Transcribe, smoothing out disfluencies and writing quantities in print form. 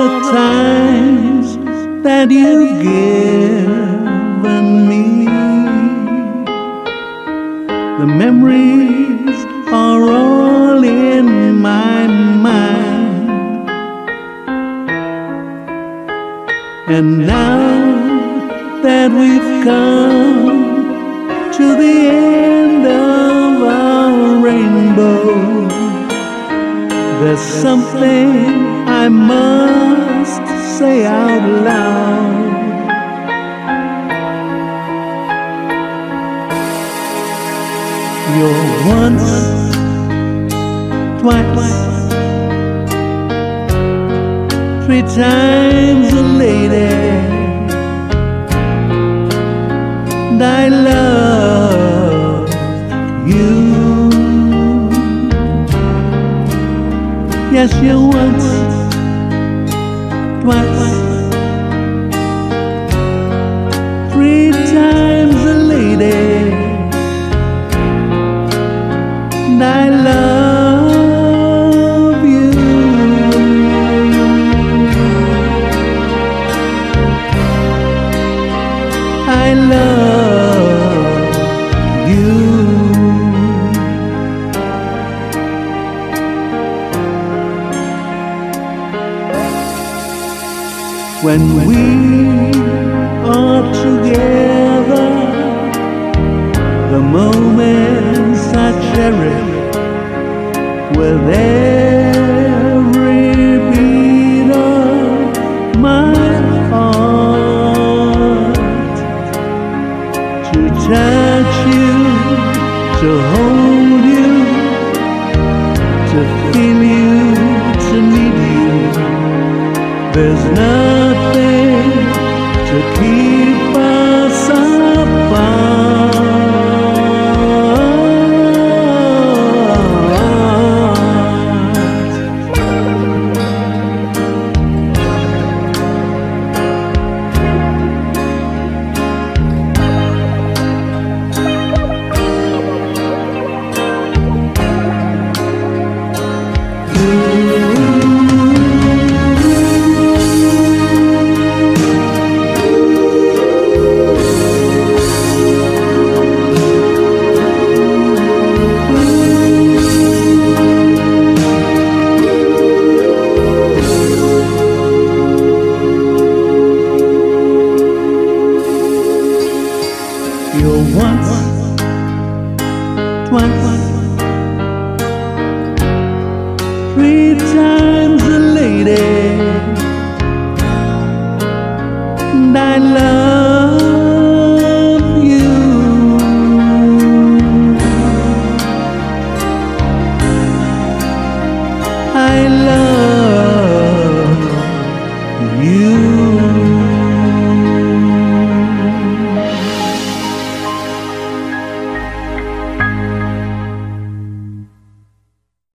the times that you've given me. The memories are all in my mind. And now that we've come to the end of our rainbow, there's something I must say out loud. You're once, twice, three times a lady, and I love you. Yes, you're once, twice, three times a lady, and I love you. I love you. When we are together, the moments I cherish with every beat of my heart. To touch you, to hold you, to feel you, to need you. There's nothing to keep us apart. You're once, twice, three times a lady.